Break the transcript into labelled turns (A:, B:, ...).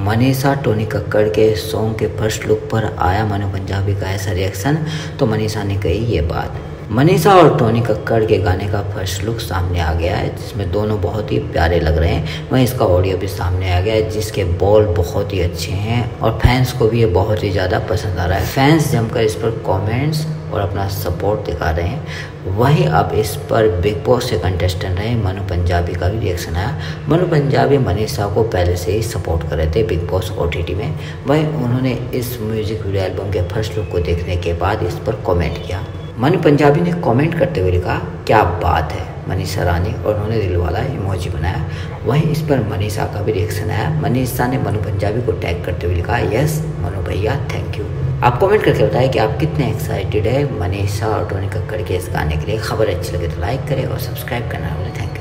A: Manisha Tony Kakkar के song के first look पर आया मनु पंजाबी का ऐसा रिएक्शन। तो मनीषा ने कही ये बात। मनीषा और टोनी कक्कड़ के गाने का फर्स्ट लुक सामने आ गया है, जिसमें दोनों बहुत ही प्यारे लग रहे हैं। वहीं इसका ऑडियो भी सामने आ गया है, जिसके बोल बहुत ही अच्छे हैं और फैंस को भी ये बहुत ही ज़्यादा पसंद आ रहा है। फैंस जमकर इस पर कमेंट्स और अपना सपोर्ट दिखा रहे हैं। वहीं अब इस पर बिग बॉस के कंटेस्टेंट रहे मनु पंजाबी का भी रिएक्शन आया। मनु पंजाबी मनीषा को पहले से ही सपोर्ट कर रहे थे बिग बॉस OTT में। वहीं उन्होंने इस म्यूजिक वीडियो एल्बम के फर्स्ट लुक को देखने के बाद इस पर कमेंट किया। मनु पंजाबी ने कमेंट करते हुए लिखा, क्या बात है मनीषा रानी, और उन्होंने दिल वाला इमोजी बनाया। वहीं इस पर मनीषा का भी रिएक्शन आया। मनीषा ने मनु पंजाबी को टैग करते हुए लिखा, यस मनु भैया थैंक यू। आप कमेंट करके बताएं कि आप कितने एक्साइटेड है मनीषा और टोनी कक्कड़ के इस गाने के लिए। खबर अच्छी लगे तो लाइक करें और सब्सक्राइब करना। Thank you.